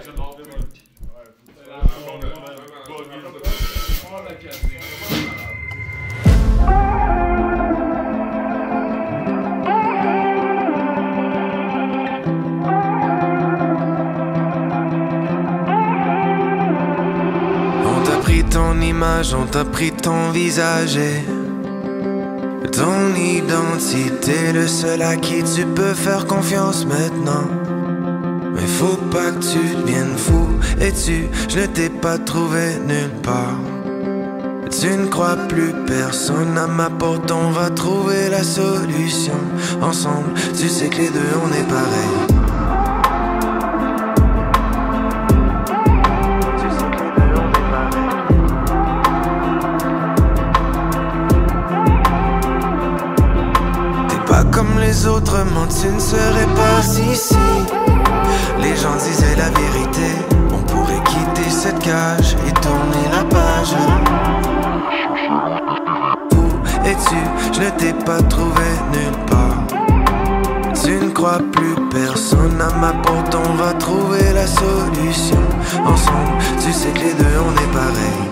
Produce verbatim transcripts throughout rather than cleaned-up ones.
On t'a pris ton image, on t'a pris ton visage et ton identité, le seul à qui tu peux faire confiance maintenant. Mais faut pas que tu deviennes fou. Et tu, je ne t'ai pas trouvé nulle part. Tu ne crois plus personne à ma porte, on va trouver la solution ensemble. Tu sais que les deux on est pareils. Comme les autres, moi tu ne serais pas ici. Les gens disaient la vérité, on pourrait quitter cette cage et tourner la page. Où es-tu? Je ne t'ai pas trouvé nulle part. Tu ne crois plus personne à ma porte, on va trouver la solution ensemble. Tu sais que les deux on est pareils.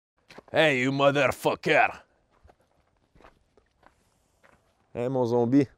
Hey, you motherfucker! Hein, mon zombie?